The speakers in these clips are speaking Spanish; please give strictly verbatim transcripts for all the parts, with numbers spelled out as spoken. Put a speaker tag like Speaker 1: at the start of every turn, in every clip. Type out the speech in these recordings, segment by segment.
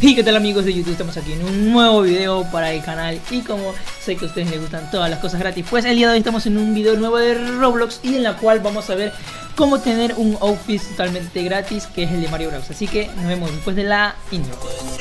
Speaker 1: Y qué tal amigos de YouTube, estamos aquí en un nuevo video para el canal. Y como sé que a ustedes les gustan todas las cosas gratis, pues el día de hoy estamos en un video nuevo de Roblox, y en la cual vamos a ver cómo tener un outfit totalmente gratis, que es el de Mario Bros. Así que nos vemos después de la intro.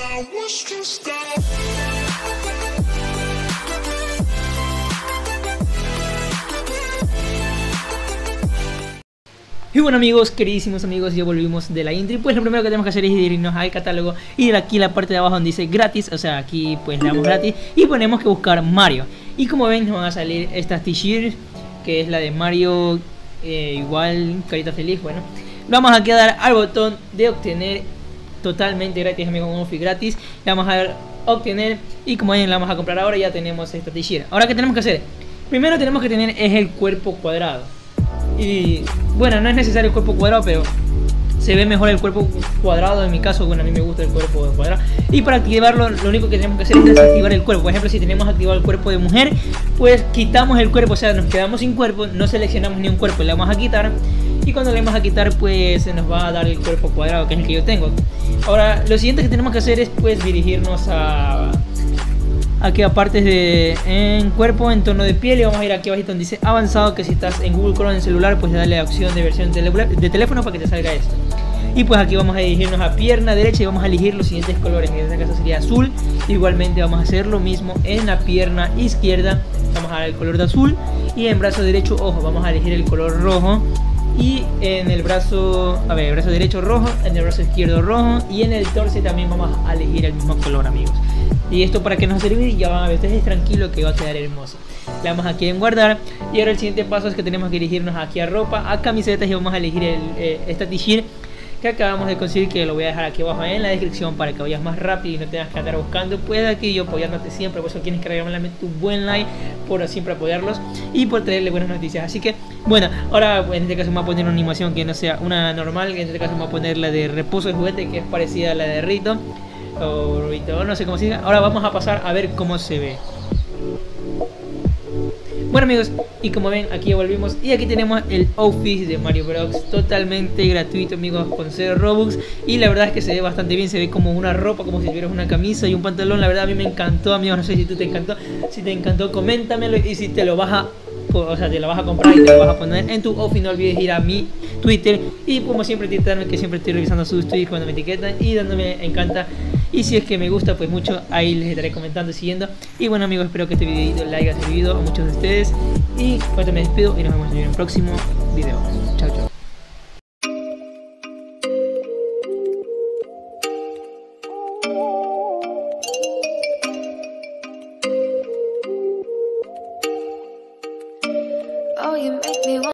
Speaker 1: Y bueno amigos, queridísimos amigos, ya volvimos de la intro. Y pues lo primero que tenemos que hacer es irnos al catálogo, ir aquí en la parte de abajo donde dice gratis, o sea aquí pues le damos gratis y ponemos que buscar Mario. Y como ven nos van a salir estas t-shirts, que es la de Mario, eh, igual carita feliz. Bueno, vamos a quedar al botón de obtener totalmente gratis amigos, un outfit gratis. Le vamos a dar obtener y como ven la vamos a comprar ahora. Ya tenemos esta t-shirt. Ahora ¿qué tenemos que hacer? Primero tenemos que tener es el cuerpo cuadrado. Y bueno, no es necesario el cuerpo cuadrado, pero se ve mejor el cuerpo cuadrado en mi caso. Bueno, a mí me gusta el cuerpo cuadrado. Y para activarlo, lo único que tenemos que hacer es desactivar el cuerpo. Por ejemplo, si tenemos activado el cuerpo de mujer, pues quitamos el cuerpo, o sea, nos quedamos sin cuerpo, no seleccionamos ni un cuerpo, le vamos a quitar. Y cuando le vamos a quitar, pues se nos va a dar el cuerpo cuadrado, que es el que yo tengo. Ahora, lo siguiente que tenemos que hacer es pues dirigirnos a... aquí aparte de en cuerpo, en tono de piel, y vamos a ir aquí abajo donde dice avanzado, que si estás en Google Chrome en celular, pues dale la opción de versión de, de teléfono para que te salga esto. Y pues aquí vamos a dirigirnos a pierna derecha y vamos a elegir los siguientes colores, en este caso sería azul. Igualmente vamos a hacer lo mismo en la pierna izquierda, vamos a dar el color de azul. Y en brazo derecho, ojo, vamos a elegir el color rojo. Y en el brazo, a ver, el brazo derecho rojo, en el brazo izquierdo rojo, y en el torso también vamos a elegir el mismo color amigos. Y esto para que nos sirve, y ya van a ver ustedes tranquilo que va a quedar hermoso. Le damos aquí en guardar. Y ahora el siguiente paso es que tenemos que dirigirnos aquí a ropa, a camisetas, y vamos a elegir el, eh, esta t-shirt que acabamos de conseguir, que lo voy a dejar aquí abajo en la descripción para que vayas más rápido y no tengas que andar buscando. Puedes aquí yo apoyándote siempre, por eso tienes que regalarme tu buen like, por siempre apoyarlos y por traerle buenas noticias. Así que bueno, ahora en este caso me voy a poner una animación que no sea una normal, en este caso me voy a poner la de reposo de juguete, que es parecida a la de Rito o Rito, no sé cómo se diga. Ahora vamos a pasar a ver cómo se ve. Bueno amigos, y como ven aquí ya volvimos, y aquí tenemos el outfit de Mario Bros. Totalmente gratuito amigos, con cero Robux. Y la verdad es que se ve bastante bien, se ve como una ropa, como si tuvieras una camisa y un pantalón. La verdad a mí me encantó amigos, no sé si tú te encantó. Si te encantó coméntamelo, y si te lo vas a... o sea, te lo vas a comprar y te lo vas a poner en tu outfit, no olvides ir a mi Twitter. Y como siempre etiquetarme, que siempre estoy revisando sus tweets cuando me etiquetan y dándome encanta. Y si es que me gusta pues mucho, ahí les estaré comentando y siguiendo. Y bueno amigos, espero que este video le haya servido a muchos de ustedes. Y pues me despido y nos vemos en el próximo video. Chao, chao.
Speaker 2: Oh, you make me want